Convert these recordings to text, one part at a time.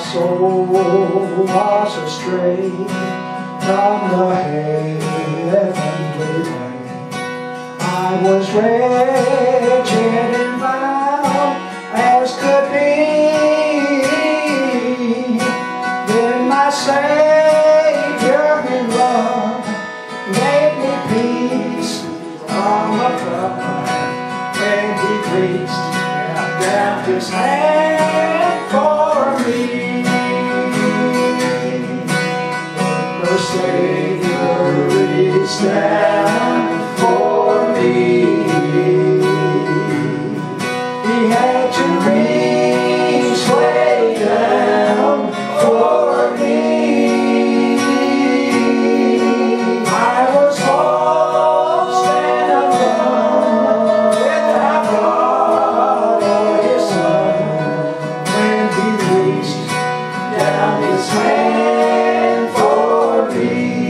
soul was astray from the heavenly way. I was wretched and foul as could be. Then my Savior in love gave me peace from above when He reached down His hand for me. The Savior reached down for me. He had to reach way down for me. I was lost and alone without God or His Son when He reached down His hand for me.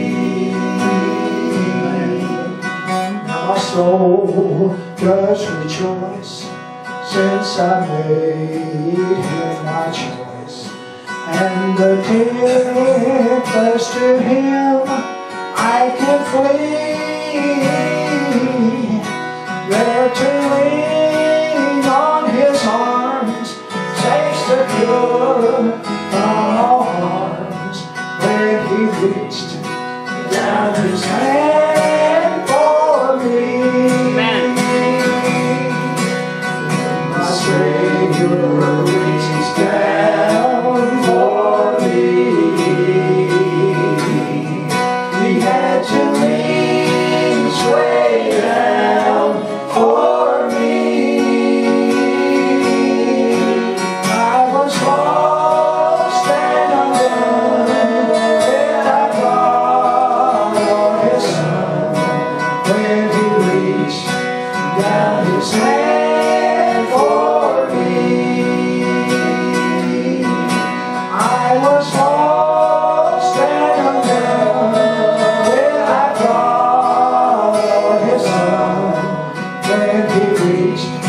Now my soul does rejoice, since I made Him my choice, and the dearest to Him I can flee, there to lean on His arms, safe secure from all harms, when He reached down His hand for me. My Savior reaches down for me. He had to reach way down for me. I was lost and alone without God or His Son when He reached down His hand for me. I was lost and alone without God or His Son when He reached